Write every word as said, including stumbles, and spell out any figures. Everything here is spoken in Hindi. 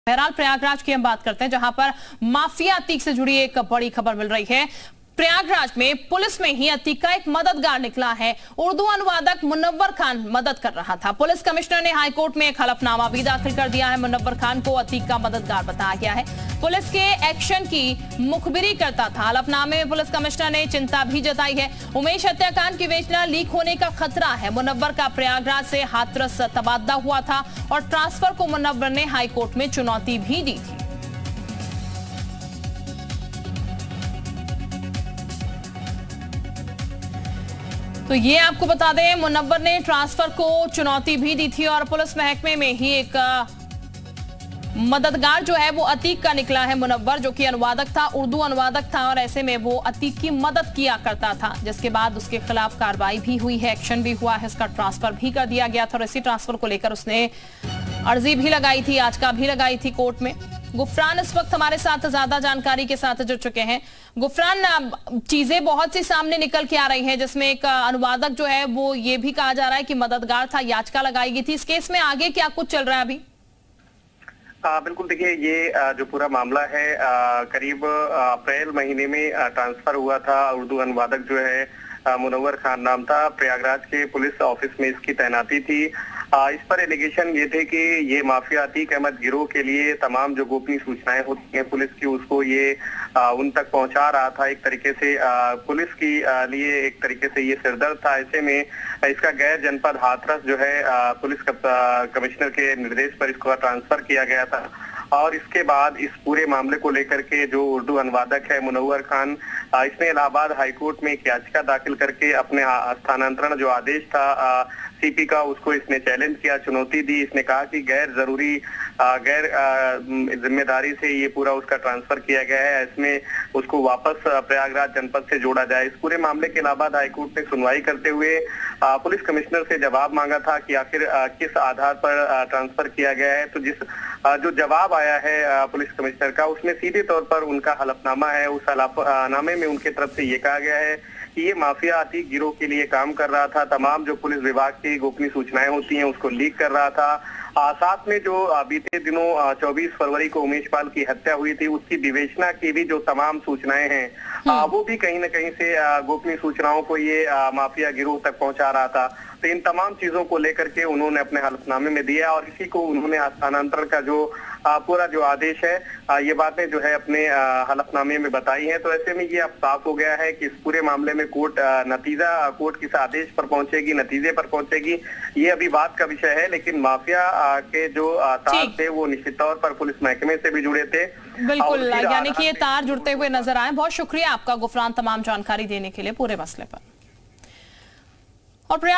बहरहाल प्रयागराज की हम बात करते हैं, जहां पर माफिया अतीक से जुड़ी एक बड़ी खबर मिल रही है। प्रयागराज में पुलिस में ही अतीक का एक मददगार निकला है। उर्दू अनुवादक मुनव्वर खान मदद कर रहा था। पुलिस कमिश्नर ने हाईकोर्ट में एक हलफनामा भी दाखिल कर दिया है। मुनव्वर खान को अतीक का मददगार बताया गया है। पुलिस के एक्शन की मुखबिरी करता था। हलफनामे में पुलिस कमिश्नर ने चिंता भी जताई है। उमेश हत्याकांड की विवेचना लीक होने का खतरा है। मुनव्वर का प्रयागराज से हाथरस तबादला हुआ था और ट्रांसफर को मुनव्वर ने हाईकोर्ट में चुनौती भी दी थी। तो ये आपको बता दें, मुनव्वर ने ट्रांसफर को चुनौती भी दी थी और पुलिस महकमे में ही एक मददगार जो है वो अतीक का निकला है। मुनव्वर जो कि अनुवादक था, उर्दू अनुवादक था और ऐसे में वो अतीक की मदद किया करता था, जिसके बाद उसके खिलाफ कार्रवाई भी हुई है, एक्शन भी हुआ है, उसका ट्रांसफर भी कर दिया गया था और इसी ट्रांसफर को लेकर उसने अर्जी भी लगाई थी, याचिका भी लगाई थी कोर्ट में। गुफरान इस वक्त हमारे साथ ज्यादा जानकारी के साथ जुड़ चुके हैं। गुफरान, चीजें बहुत सी सामने निकल के आ रही हैं, जिसमें एक अनुवादक जो है वो ये भी कहा जा रहा है कि मददगार था, याचिका लगाई गई थी। इस केस में आगे क्या कुछ चल रहा है अभी? आ, बिल्कुल, देखिए ये आ, जो पूरा मामला है आ, करीब अप्रैल महीने में आ, ट्रांसफर हुआ था। उर्दू अनुवादक जो है मुनव्वर खान नाम था, प्रयागराज के पुलिस ऑफिस में इसकी तैनाती थी। आ, इस पर एलिगेशन ये थे कि ये माफिया अतीक अहमद गिरोह के लिए तमाम जो गोपनीय सूचनाएं होती हैं पुलिस की, उसको ये आ, उन तक पहुंचा रहा था। एक तरीके से आ, पुलिस की आ, लिए एक तरीके से ये सिरदर्द था। ऐसे में इसका गैर जनपद हाथरस जो है आ, पुलिस कमिश्नर के निर्देश पर इसको ट्रांसफर किया गया था और इसके बाद इस पूरे मामले को लेकर के जो उर्दू अनुवादक है मुनव्वर खान, इसने इलाहाबाद हाईकोर्ट में एक याचिका दाखिल करके अपने स्थानांतरण जो आदेश था सीपी का, उसको इसने चैलेंज किया, चुनौती दी। इसने कहा कि गैर जरूरी गैर जिम्मेदारी से ये पूरा उसका ट्रांसफर किया गया है, इसमें उसको वापस प्रयागराज जनपद से जोड़ा जाए। इस पूरे मामले के इलाहाबाद हाईकोर्ट ने सुनवाई करते हुए पुलिस कमिश्नर से जवाब मांगा था कि आखिर किस आधार पर ट्रांसफर किया गया है। तो जिस जो जवाब आया है पुलिस कमिश्नर का, उसमें सीधे तौर पर उनका हलफनामा है। उस हलफनामे में उनके तरफ से ये कहा गया है कि ये माफिया अतीक गिरोह के लिए काम कर रहा था, तमाम जो पुलिस विभाग की गोपनीय सूचनाएं होती हैं उसको लीक कर रहा था। आ, साथ में जो बीते दिनों चौबीस फरवरी को उमेश पाल की हत्या हुई थी, उसकी विवेचना की भी जो तमाम सूचनाएं हैं आ, वो भी कहीं न कहीं से गोपनीय सूचनाओं को ये आ, माफिया गिरोह तक पहुंचा रहा था। तो इन तमाम चीजों को लेकर के उन्होंने अपने हलफनामे में दिया और इसी को उन्होंने स्थानांतरण का जो आ, पूरा जो आदेश है, आ, ये बातें जो है अपने हलफनामे में बताई हैं। तो ऐसे में ये अब साफ हो गया है कि इस पूरे मामले में कोर्ट नतीजा कोर्ट किस आदेश पर पहुंचेगी, नतीजे पर पहुंचेगी, ये अभी बात का विषय है। लेकिन माफिया के जो तार थे वो निश्चित तौर पर पुलिस महकमे से भी जुड़े थे। बिल्कुल, यानी कि ये तार जुड़ते हुए नजर आए। बहुत शुक्रिया आपका गुफरान, तमाम जानकारी देने के लिए पूरे मसले पर। और